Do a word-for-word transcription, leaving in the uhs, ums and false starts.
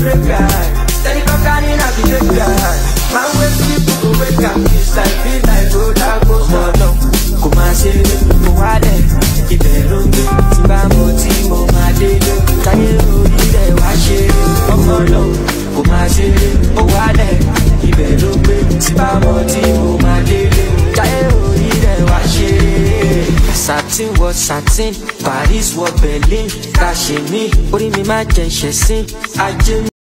break guy. Steady cocaine in a big guy. Man when people go wake up, it's like feel like road I go. Come on, come on, say go wale. Ibero mi, tiba mo ti mo ma dele. Taye ori re wa se. Come on, come on, say go wale. Ibero mi, tiba mo ti mo ma dele. Taye ori re wa se. Satin was satin, Paris was Berlin. Kashimi, ori mi ma jẹ ṣẹ̀sín. Ajé